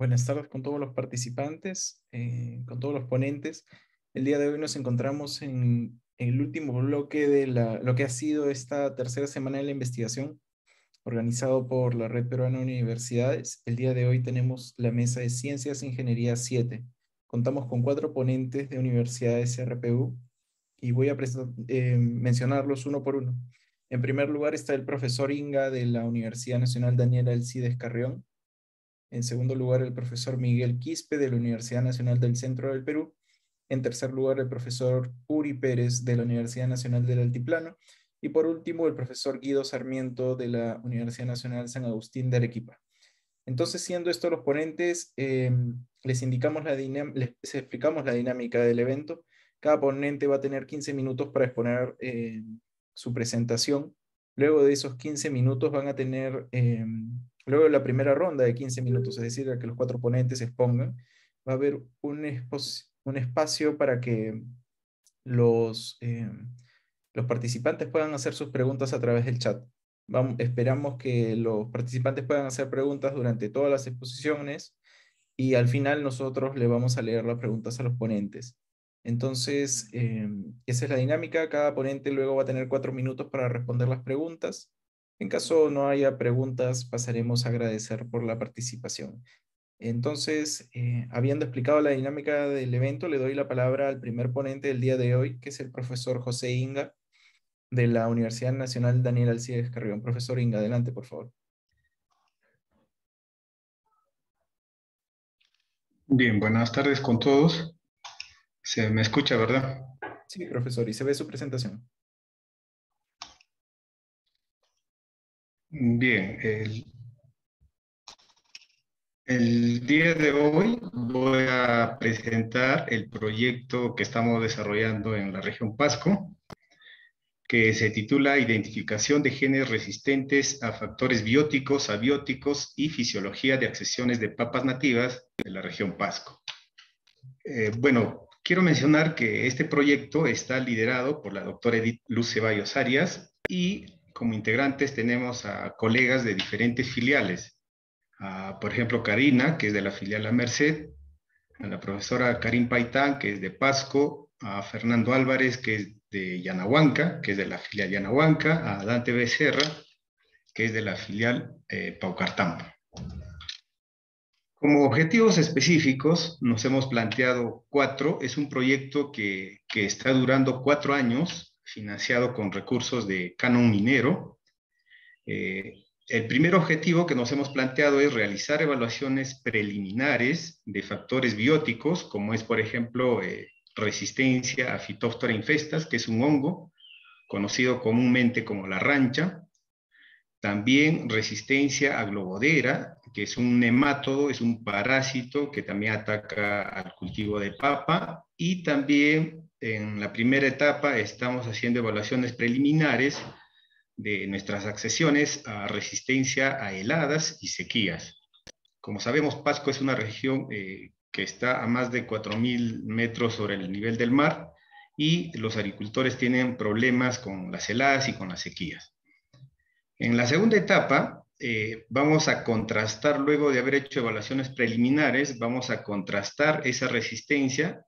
Buenas tardes con todos los participantes, con todos los ponentes. El día de hoy nos encontramos en el último bloque de lo que ha sido esta tercera semana de la investigación organizado por la Red Peruana de Universidades. El día de hoy tenemos la mesa de Ciencias e Ingeniería 7. Contamos con 4 ponentes de universidades RPU y voy a mencionarlos uno por uno. En primer lugar está el profesor Inga de la Universidad Nacional Daniel Alcides Carrión. En segundo lugar, el profesor Miguel Quispe de la Universidad Nacional del Centro del Perú. En tercer lugar, el profesor Uri Pérez de la Universidad Nacional del Altiplano. Y por último, el profesor Guido Sarmiento de la Universidad Nacional San Agustín de Arequipa. Entonces, siendo estos los ponentes, les explicamos la dinámica del evento. Cada ponente va a tener 15 minutos para exponer su presentación. Luego de esos 15 minutos van a tener, luego de la primera ronda de 15 minutos, es decir, a que los 4 ponentes expongan, va a haber un espacio para que los participantes puedan hacer sus preguntas a través del chat. Esperamos que los participantes puedan hacer preguntas durante todas las exposiciones y al final nosotros le vamos a leer las preguntas a los ponentes. Entonces, esa es la dinámica. Cada ponente luego va a tener 4 minutos para responder las preguntas. En caso no haya preguntas, pasaremos a agradecer por la participación. Entonces, habiendo explicado la dinámica del evento, le doy la palabra al primer ponente del día de hoy, que es el profesor José Inga, de la Universidad Nacional Daniel Alcides Carrión. Profesor Inga, adelante, por favor. Bien, buenas tardes con todos. Se me escucha, ¿verdad? Sí, profesor, y se ve su presentación. Bien, el día de hoy voy a presentar el proyecto que estamos desarrollando en la región Pasco, que se titula Identificación de genes resistentes a factores bióticos, abióticos y fisiología de accesiones de papas nativas de la región Pasco. Bueno, quiero mencionar que este proyecto está liderado por la doctora Edith Luz Ceballos Arias y como integrantes tenemos a colegas de diferentes filiales. Por ejemplo, Karina, que es de la filial La Merced, a la profesora Karim Paitán, que es de Pasco, a Fernando Álvarez, que es de Yanahuanca, que es de la filial Yanahuanca, a Dante Becerra, que es de la filial Paucartambo. Como objetivos específicos nos hemos planteado 4. Es un proyecto que está durando 4 años, financiado con recursos de Canon Minero. El primer objetivo que nos hemos planteado es realizar evaluaciones preliminares de factores bióticos, como es, por ejemplo, resistencia a Phytophthora infestas, que es un hongo, conocido comúnmente como la rancha. También resistencia a globodera, que es un nemátodo, es un parásito que también ataca al cultivo de papa. Y también en la primera etapa estamos haciendo evaluaciones preliminares de nuestras accesiones a resistencia a heladas y sequías. Como sabemos, Pasco es una región que está a más de 4.000 metros sobre el nivel del mar y los agricultores tienen problemas con las heladas y con las sequías. En la segunda etapa, vamos a contrastar, luego de haber hecho evaluaciones preliminares, vamos a contrastar esa resistencia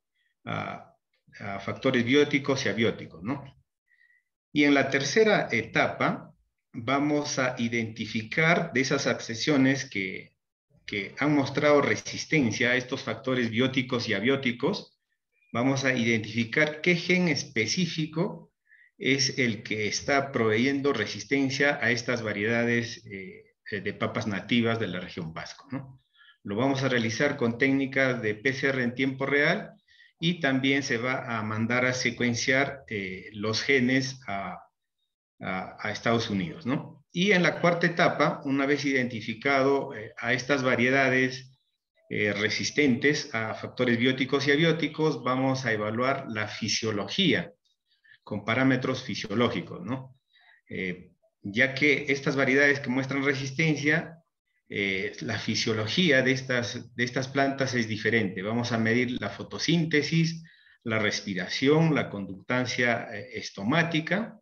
a factores bióticos y abióticos, ¿no? Y en la tercera etapa, vamos a identificar de esas accesiones que han mostrado resistencia a estos factores bióticos y abióticos, vamos a identificar qué gen específico es el que está proveyendo resistencia a estas variedades de papas nativas de la región Pasco, ¿no? Lo vamos a realizar con técnicas de PCR en tiempo real y también se va a mandar a secuenciar los genes a Estados Unidos, ¿no? Y en la cuarta etapa, una vez identificado a estas variedades resistentes a factores bióticos y abióticos, vamos a evaluar la fisiología con parámetros fisiológicos, ¿no? Ya que estas variedades que muestran resistencia, la fisiología de estas plantas es diferente. Vamos a medir la fotosíntesis, la respiración, la conductancia estomática,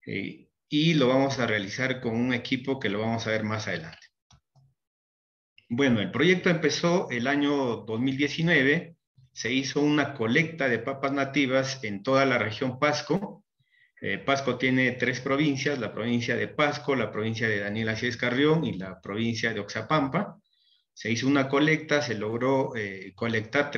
y lo vamos a realizar con un equipo que lo vamos a ver más adelante. Bueno, el proyecto empezó el año 2019, se hizo una colecta de papas nativas en toda la región Pasco. Pasco tiene 3 provincias, la provincia de Pasco, la provincia de Daniel Aciés Carrión y la provincia de Oxapampa. Se hizo una colecta, se logró colectar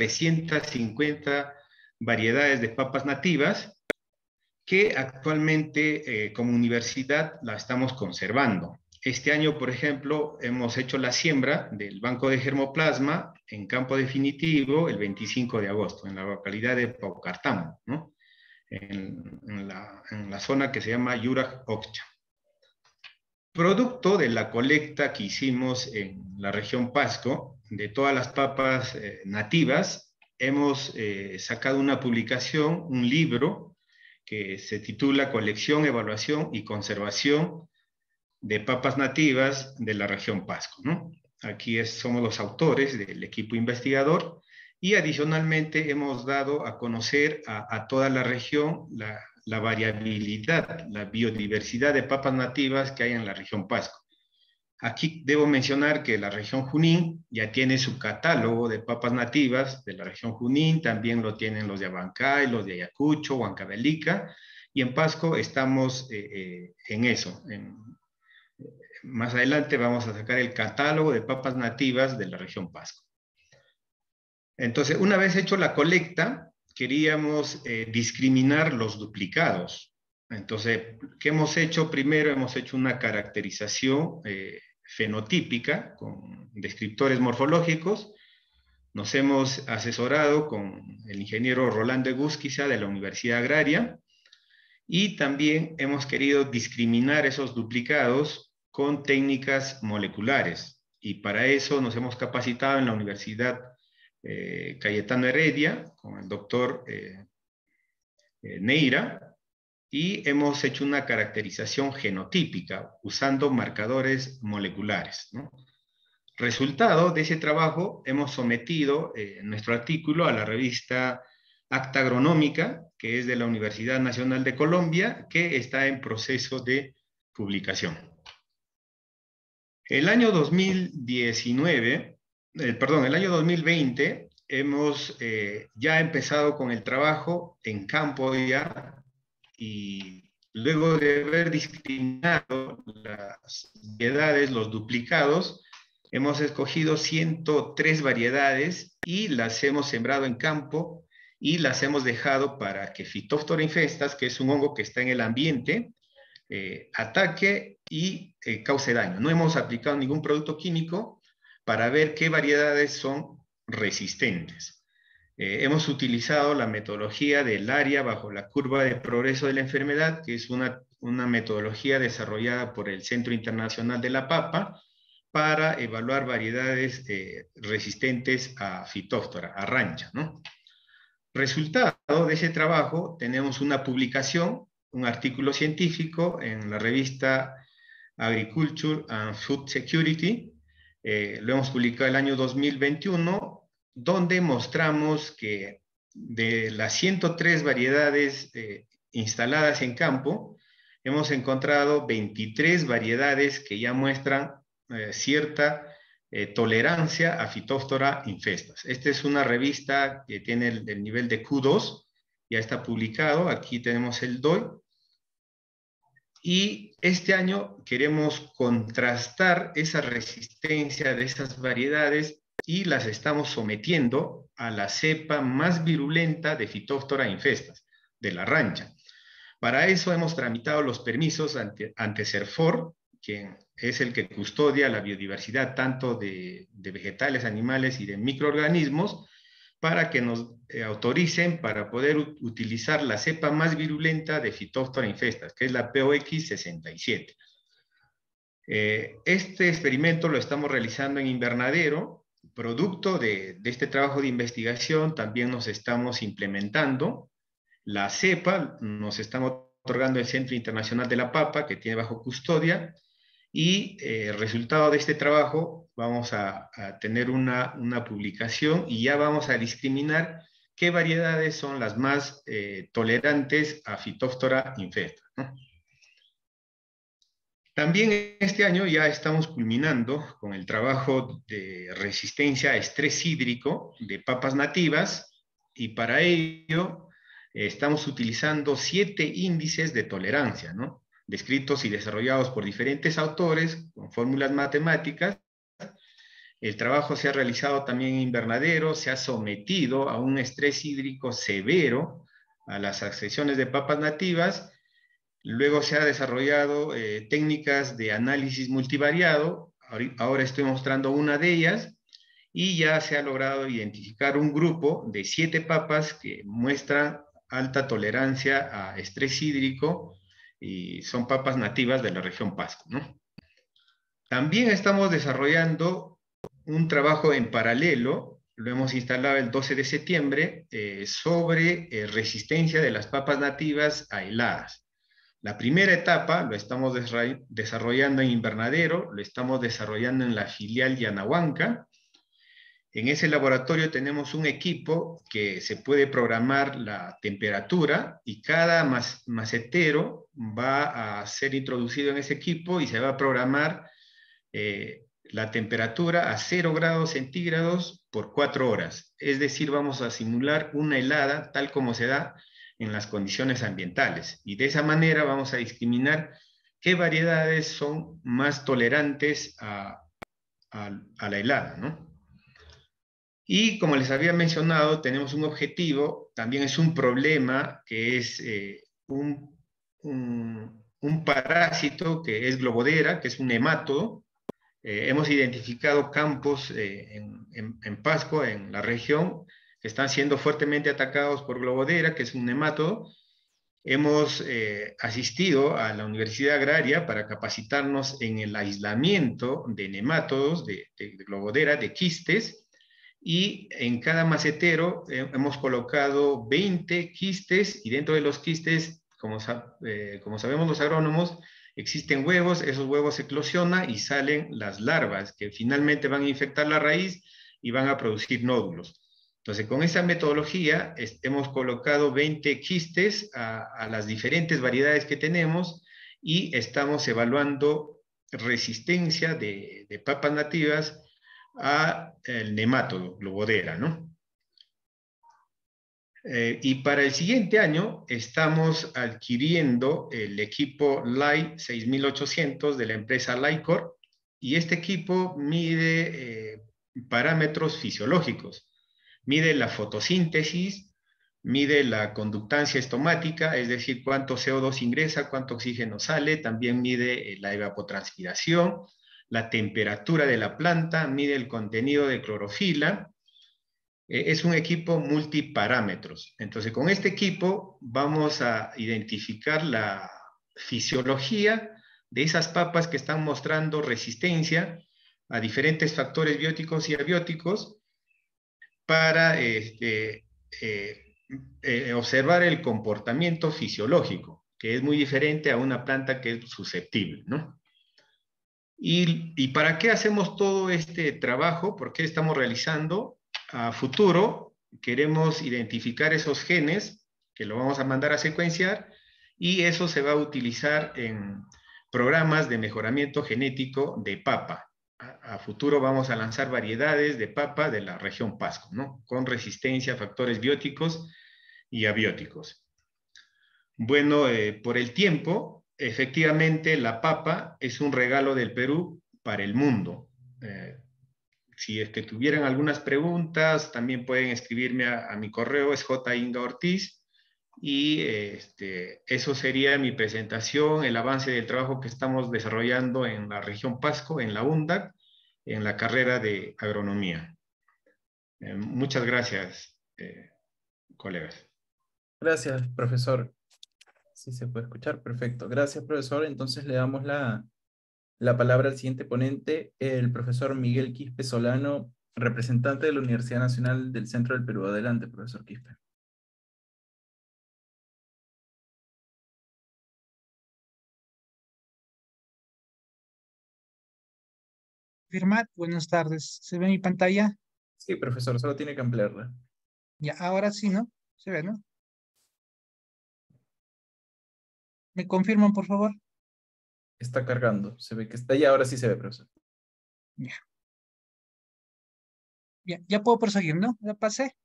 350 variedades de papas nativas que actualmente como universidad la estamos conservando. Este año, por ejemplo, hemos hecho la siembra del banco de germoplasma en campo definitivo el 25 de agosto, en la localidad de Paucartambo, ¿no? En la zona que se llama Yuraj Okcha. Producto de la colecta que hicimos en la región Pasco, de todas las papas nativas, hemos sacado una publicación, un libro, que se titula Colección, Evaluación y Conservación de Papas Nativas de la región Pasco, ¿no? Aquí somos los autores del equipo investigador y adicionalmente hemos dado a conocer a toda la región la variabilidad, la biodiversidad de papas nativas que hay en la región Pasco. Aquí debo mencionar que la región Junín ya tiene su catálogo de papas nativas de la región Junín, también lo tienen los de Abancay, los de Ayacucho, Huancavelica, y en Pasco estamos en eso. Más adelante vamos a sacar el catálogo de papas nativas de la región Pasco. Entonces, una vez hecho la colecta, queríamos discriminar los duplicados. Entonces, ¿qué hemos hecho? Primero hemos hecho una caracterización fenotípica con descriptores morfológicos. Nos hemos asesorado con el ingeniero Rolando Egusquiza de la Universidad Agraria y también hemos querido discriminar esos duplicados con técnicas moleculares. Y para eso nos hemos capacitado en la Universidad Cayetano Heredia con el doctor Neira, y hemos hecho una caracterización genotípica usando marcadores moleculares, ¿no? Resultado de ese trabajo, hemos sometido nuestro artículo a la revista Acta Agronómica, que es de la Universidad Nacional de Colombia, que está en proceso de publicación. El año 2019, el año 2020, hemos ya empezado con el trabajo en campo ya, y luego de haber discriminado las variedades, los duplicados, hemos escogido 103 variedades y las hemos sembrado en campo y las hemos dejado para que Phytophthora infestas, que es un hongo que está en el ambiente, ataque y cause daño. No hemos aplicado ningún producto químico para ver qué variedades son resistentes. Hemos utilizado la metodología del área bajo la curva de progreso de la enfermedad, que es una metodología desarrollada por el Centro Internacional de la Papa para evaluar variedades resistentes a Phytophthora, a rancha, ¿no? Resultado de ese trabajo, tenemos una publicación, un artículo científico en la revista Agriculture and Food Security, lo hemos publicado el año 2021, donde mostramos que de las 103 variedades instaladas en campo, hemos encontrado 23 variedades que ya muestran cierta tolerancia a Phytophthora infestas. Esta es una revista que tiene el nivel de Q2, ya está publicado, aquí tenemos el DOI, y este año queremos contrastar esa resistencia de esas variedades y las estamos sometiendo a la cepa más virulenta de Phytophthora infestas, de la rancha. Para eso hemos tramitado los permisos ante CERFOR, quien es el que custodia la biodiversidad tanto de vegetales, animales y de microorganismos, para que nos autoricen para poder utilizar la cepa más virulenta de Phytophthora infestas, que es la POX 67. Este experimento lo estamos realizando en invernadero. Producto de este trabajo de investigación también nos estamos implementando la cepa, nos están otorgando el Centro Internacional de la Papa, que tiene bajo custodia, y resultado de este trabajo vamos a tener una publicación y ya vamos a discriminar qué variedades son las más tolerantes a Phytophthora infesta, ¿no? También este año ya estamos culminando con el trabajo de resistencia a estrés hídrico de papas nativas y para ello estamos utilizando 7 índices de tolerancia, ¿no? Descritos y desarrollados por diferentes autores con fórmulas matemáticas. El trabajo se ha realizado también en invernadero, se ha sometido a un estrés hídrico severo a las accesiones de papas nativas. Luego se ha desarrollado técnicas de análisis multivariado. Ahora estoy mostrando una de ellas y ya se ha logrado identificar un grupo de 7 papas que muestran alta tolerancia a estrés hídrico y son papas nativas de la región Pasco, ¿no? También estamos desarrollando un trabajo en paralelo, lo hemos instalado el 12 de septiembre, sobre resistencia de las papas nativas a heladas. La primera etapa lo estamos desarrollando en invernadero, lo estamos desarrollando en la filial Yanahuanca. En ese laboratorio tenemos un equipo que se puede programar la temperatura y cada macetero va a ser introducido en ese equipo y se va a programar la temperatura a 0 grados centígrados por 4 horas. Es decir, vamos a simular una helada tal como se da en las condiciones ambientales. Y de esa manera vamos a discriminar qué variedades son más tolerantes a la helada, ¿no? Y como les había mencionado, tenemos un objetivo, también es un problema, que es un parásito que es globodera, que es un nemátodo. Hemos identificado campos en Pasco, en la región, que están siendo fuertemente atacados por globodera, que es un nemátodo. Hemos asistido a la Universidad Agraria para capacitarnos en el aislamiento de nemátodos, de globodera, de quistes, y en cada macetero hemos colocado 20 quistes, y dentro de los quistes, como sabemos los agrónomos, existen huevos, esos huevos se eclosionan y salen las larvas que finalmente van a infectar la raíz y van a producir nódulos. Entonces, con esa metodología hemos colocado 20 quistes a las diferentes variedades que tenemos y estamos evaluando resistencia de papas nativas a el nemátodo, globodera, ¿no? Y para el siguiente año estamos adquiriendo el equipo LAI 6800 de la empresa Laicor, y este equipo mide parámetros fisiológicos. Mide la fotosíntesis, mide la conductancia estomática, es decir, cuánto CO2 ingresa, cuánto oxígeno sale, también mide la evapotranspiración, la temperatura de la planta, mide el contenido de clorofila. Es un equipo multiparámetros. Entonces, con este equipo vamos a identificar la fisiología de esas papas que están mostrando resistencia a diferentes factores bióticos y abióticos para observar el comportamiento fisiológico, que es muy diferente a una planta que es susceptible, ¿no? ¿Y para qué hacemos todo este trabajo? ¿Por qué estamos realizando? A futuro queremos identificar esos genes que lo vamos a mandar a secuenciar y eso se va a utilizar en programas de mejoramiento genético de papa. A futuro vamos a lanzar variedades de papa de la región Pasco, ¿no? Con resistencia a factores bióticos y abióticos. Bueno, por el tiempo, efectivamente la papa es un regalo del Perú para el mundo. Si es que tuvieran algunas preguntas, también pueden escribirme a mi correo, es jingaortiz, y eso sería mi presentación, el avance del trabajo que estamos desarrollando en la región Pasco, en la UNDAC, en la carrera de agronomía. Muchas gracias, colegas. Gracias, profesor. Sí se puede escuchar, perfecto. Gracias, profesor. Entonces le damos la palabra al siguiente ponente, el profesor Miguel Quispe Solano, representante de la Universidad Nacional del Centro del Perú. Adelante, profesor Quispe. Firmat, buenas tardes. ¿Se ve mi pantalla? Sí, profesor, solo tiene que ampliarla. Ya, ahora sí, ¿no? Se ve, ¿no? ¿Me confirman, por favor? Está cargando. Se ve que está ahí. Ahora sí se ve, profesor. Ya, ya puedo proseguir, ¿no? Ya pasé.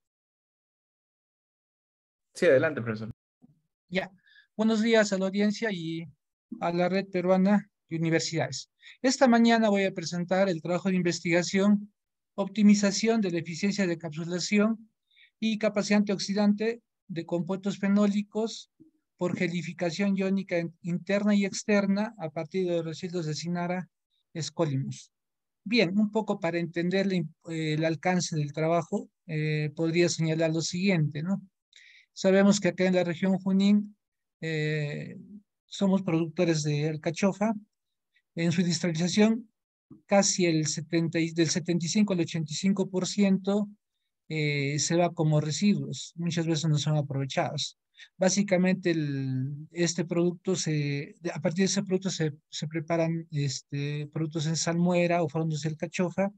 Sí, adelante, profesor. Ya. Buenos días a la audiencia y a la Red Peruana de Universidades. Esta mañana voy a presentar el trabajo de investigación, optimización de la eficiencia de encapsulación y capacidad antioxidante de compuestos fenólicos por gelificación iónica interna y externa a partir de los residuos de Cinara Escolimus. Bien, un poco para entender el alcance del trabajo, podría señalar lo siguiente, ¿no? Sabemos que acá en la región Junín eh, somos productores de alcachofa. En su industrialización, casi del 75 al 85% se va como residuos. Muchas veces no son aprovechados. Básicamente, este producto a partir de ese producto se preparan productos en salmuera o fondos de alcachofa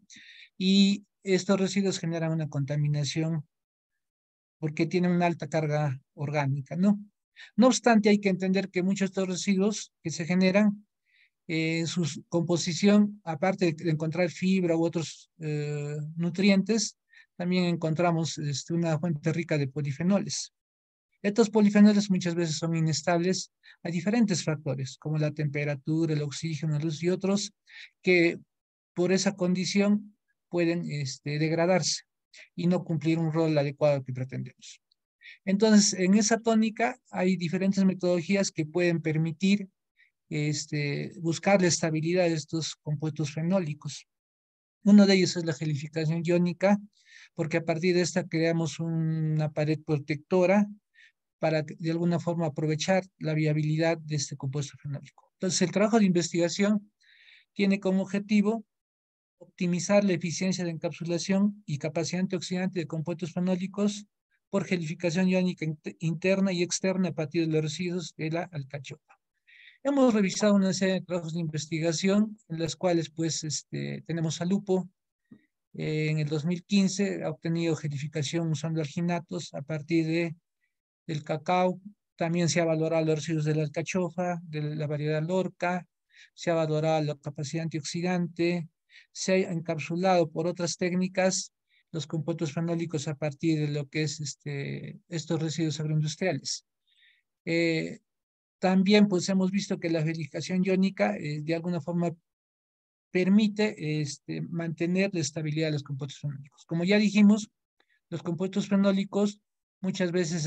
y estos residuos generan una contaminación porque tienen una alta carga orgánica, ¿no? No obstante, hay que entender que muchos de estos residuos que se generan, su composición, aparte de encontrar fibra u otros nutrientes, también encontramos una fuente rica de polifenoles. Estos polifenoles muchas veces son inestables a diferentes factores, como la temperatura, el oxígeno, la luz y otros, que por esa condición pueden degradarse y no cumplir un rol adecuado que pretendemos. Entonces, en esa tónica hay diferentes metodologías que pueden permitir buscar la estabilidad de estos compuestos fenólicos. Uno de ellos es la gelificación iónica, porque a partir de esta creamos una pared protectora para de alguna forma aprovechar la viabilidad de este compuesto fenólico. Entonces, el trabajo de investigación tiene como objetivo optimizar la eficiencia de encapsulación y capacidad antioxidante de compuestos fenólicos por gelificación iónica interna y externa a partir de los residuos de la alcachofa. Hemos revisado una serie de trabajos de investigación en las cuales pues tenemos a Lupo. En el 2015 ha obtenido gelificación usando alginatos a partir del cacao. También se ha valorado los residuos de la alcachofa, de la variedad Lorca, se ha valorado la capacidad antioxidante, se ha encapsulado por otras técnicas los compuestos fenólicos a partir de lo que es estos residuos agroindustriales. También pues hemos visto que la gelificación iónica de alguna forma permite mantener la estabilidad de los compuestos fenólicos. Como ya dijimos, los compuestos fenólicos muchas veces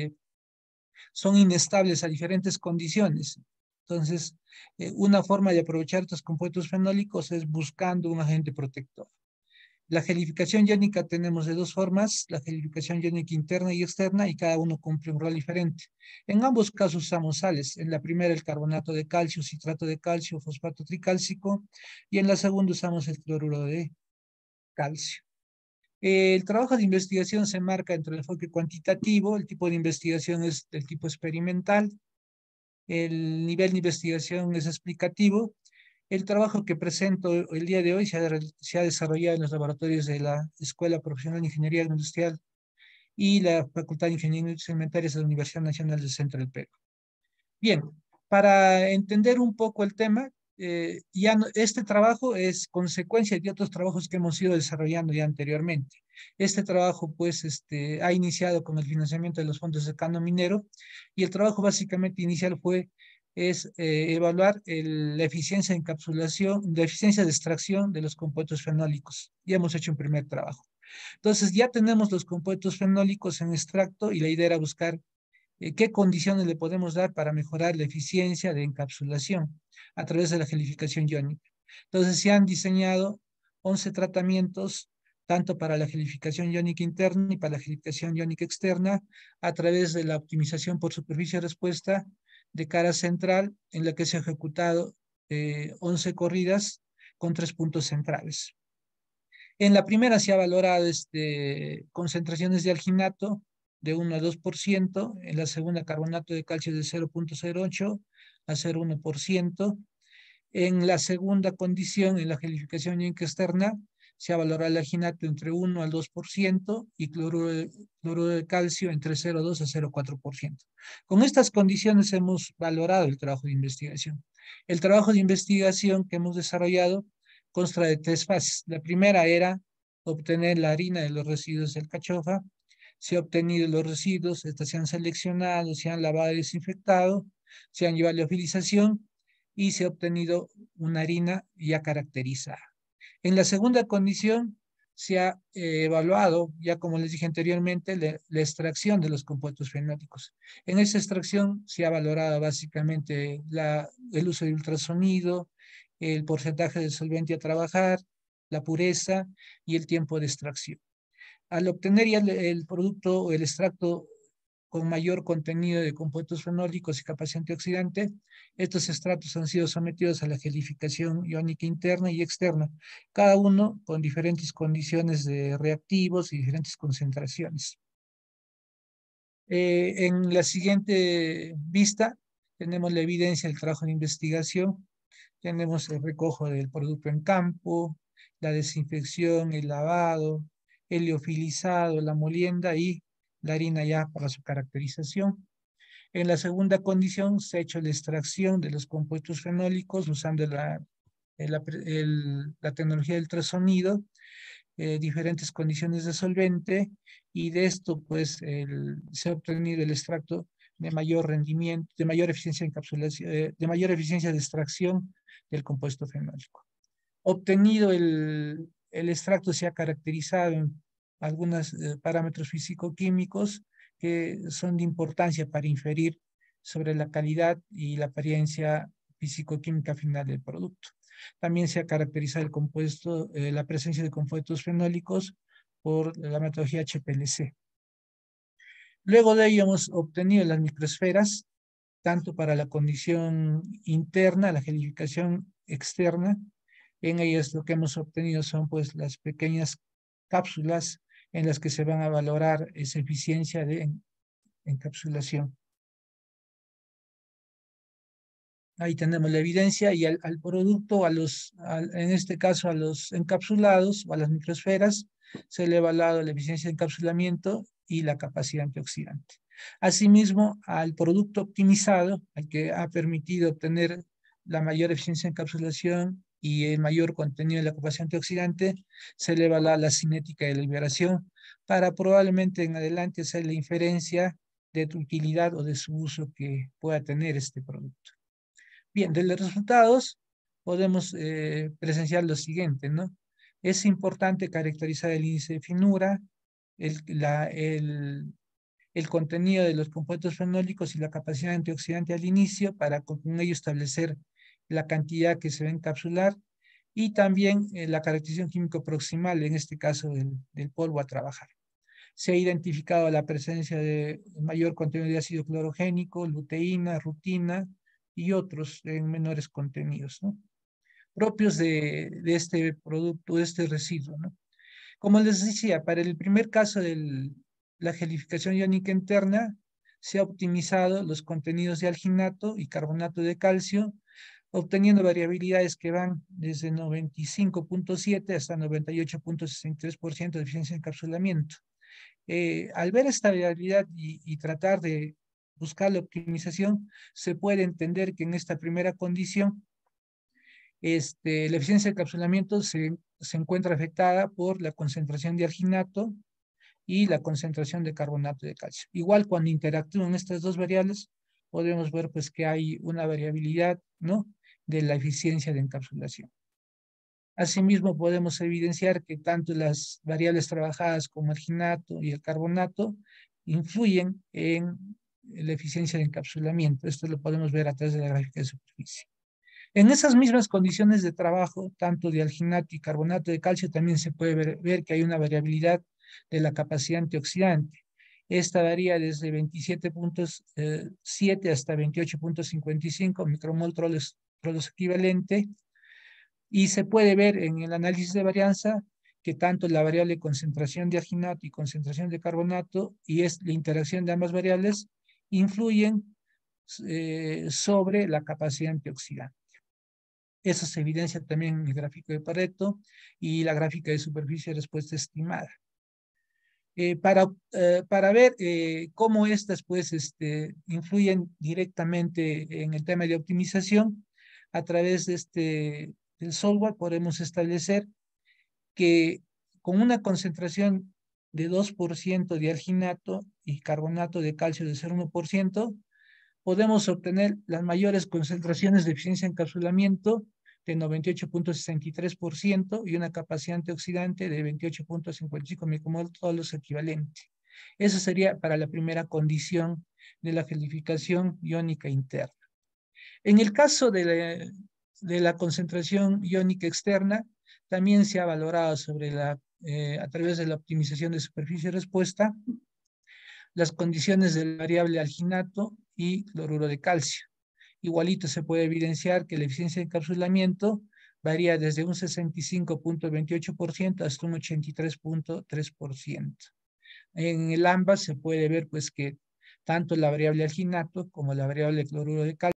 son inestables a diferentes condiciones. Entonces, una forma de aprovechar estos compuestos fenólicos es buscando un agente protector. La gelificación iónica tenemos de dos formas, la gelificación iónica interna y externa, y cada uno cumple un rol diferente. En ambos casos usamos sales. En la primera el carbonato de calcio, citrato de calcio, fosfato tricálcico, y en la segunda usamos el cloruro de calcio. El trabajo de investigación se marca entre el enfoque cuantitativo, el tipo de investigación es del tipo experimental, el nivel de investigación es explicativo. El trabajo que presento el día de hoy se ha desarrollado en los laboratorios de la Escuela Profesional de Ingeniería Industrial y la Facultad de Ingeniería Alimentarias de la Universidad Nacional del Centro del Perú. Bien, para entender un poco el tema, este trabajo es consecuencia de otros trabajos que hemos ido desarrollando ya anteriormente. Este trabajo, pues, ha iniciado con el financiamiento de los fondos de Cano Minero y el trabajo básicamente inicial es evaluar la eficiencia de encapsulación, la eficiencia de extracción de los compuestos fenólicos. Ya hemos hecho un primer trabajo. Entonces, ya tenemos los compuestos fenólicos en extracto y la idea era buscar qué condiciones le podemos dar para mejorar la eficiencia de encapsulación a través de la gelificación iónica. Entonces se han diseñado 11 tratamientos, tanto para la gelificación iónica interna y para la gelificación iónica externa, a través de la optimización por superficie de respuesta de cara central, en la que se ha ejecutado 11 corridas con 3 puntos centrales. En la primera se ha valorado concentraciones de alginato de 1 a 2%, en la segunda carbonato de calcio de 0.08 a 0.1%. En la segunda condición, en la gelificación iónica externa, se ha valorado el alginato entre 1 al 2% y cloruro de calcio entre 0,2 a 0,4%. Con estas condiciones hemos valorado el trabajo de investigación. El trabajo de investigación que hemos desarrollado consta de 3 fases. La primera era obtener la harina de los residuos del alcachofa. Se han obtenido los residuos, estos se han seleccionado, se han lavado y desinfectado, se han llevado a liofilización y se ha obtenido una harina ya caracterizada. En la segunda condición se ha evaluado, ya como les dije anteriormente, la extracción de los compuestos fenólicos. En esa extracción se ha valorado básicamente el uso de ultrasonido, el porcentaje de solvente a trabajar, la pureza y el tiempo de extracción. Al obtener ya el producto o el extracto con mayor contenido de compuestos fenólicos y capacidad antioxidante, estos extractos han sido sometidos a la gelificación iónica interna y externa, cada uno con diferentes condiciones de reactivos y diferentes concentraciones. En la siguiente vista tenemos la evidencia del trabajo de investigación, tenemos el recojo del producto en campo, la desinfección, el lavado, el liofilizado, la molienda y la harina ya para su caracterización. En la segunda condición se ha hecho la extracción de los compuestos fenólicos usando la tecnología del ultrasonido, diferentes condiciones de solvente, y de esto pues se ha obtenido el extracto de mayor rendimiento, de mayor eficiencia de encapsulación, de mayor eficiencia de extracción del compuesto fenólico. Obtenido el extracto, se ha caracterizado en algunos parámetros físico-químicos que son de importancia para inferir sobre la calidad y la apariencia físico-química final del producto. También se ha caracterizado el compuesto, la presencia de compuestos fenólicos por la metodología HPLC. Luego de ello hemos obtenido las microesferas, tanto para la condición interna, la gelificación externa. En ellas lo que hemos obtenido son pues las pequeñas cápsulas en las que se van a valorar esa eficiencia de encapsulación. Ahí tenemos la evidencia y al producto, en este caso a los encapsulados o a las microesferas, se le ha evaluado la eficiencia de encapsulamiento y la capacidad antioxidante. Asimismo, al producto optimizado, al que ha permitido obtener la mayor eficiencia de encapsulación y el mayor contenido de la capacidad antioxidante, se le evalúa la cinética de liberación para probablemente en adelante hacer la inferencia de tu utilidad o de su uso que pueda tener este producto. Bien, de los resultados podemos presenciar lo siguiente, ¿no? Es importante caracterizar el índice de finura, el contenido de los compuestos fenólicos y la capacidad antioxidante al inicio para con ello establecer la cantidad que se va a encapsular y también la caracterización químico proximal, en este caso del polvo a trabajar. Se ha identificado la presencia de mayor contenido de ácido clorogénico, luteína, rutina y otros en menores contenidos, ¿no? Propios de este producto, de este residuo, ¿no? Como les decía, para el primer caso de la gelificación iónica interna, se ha optimizado los contenidos de alginato y carbonato de calcio, obteniendo variabilidades que van desde 95.7 hasta 98.63% de eficiencia de encapsulamiento. Al ver esta variabilidad y tratar de buscar la optimización, se puede entender que en esta primera condición, la eficiencia de encapsulamiento se encuentra afectada por la concentración de alginato y la concentración de carbonato de calcio. Igual cuando interactúan estas dos variables, podemos ver pues que hay una variabilidad, ¿no?, de la eficiencia de encapsulación. Asimismo, podemos evidenciar que tanto las variables trabajadas como el alginato y el carbonato influyen en la eficiencia de encapsulamiento. Esto lo podemos ver a través de la gráfica de superficie. En esas mismas condiciones de trabajo, tanto de alginato y carbonato de calcio, también se puede ver que hay una variabilidad de la capacidad antioxidante. Esta varía desde 27.7 hasta 28.55 micromol trolos equivalente, y se puede ver en el análisis de varianza que tanto la variable concentración de alginato y concentración de carbonato y la interacción de ambas variables influyen sobre la capacidad antioxidante. Eso se evidencia también en el gráfico de Pareto y la gráfica de superficie de respuesta estimada. Para ver cómo estas pues, influyen directamente en el tema de optimización, a través de del software podemos establecer que con una concentración de 2% de alginato y carbonato de calcio de 0,1%, podemos obtener las mayores concentraciones de eficiencia de encapsulamiento de 98,63% y una capacidad antioxidante de 28,55 micromol, todos los equivalentes. Eso sería para la primera condición de la gelificación iónica interna. En el caso de la concentración iónica externa, también se ha valorado a través de la optimización de superficie de respuesta, las condiciones del variable alginato y cloruro de calcio. Igualito se puede evidenciar que la eficiencia de encapsulamiento varía desde un 65,28% hasta un 83,3%. En el ambas se puede ver pues que tanto la variable alginato como la variable cloruro de calcio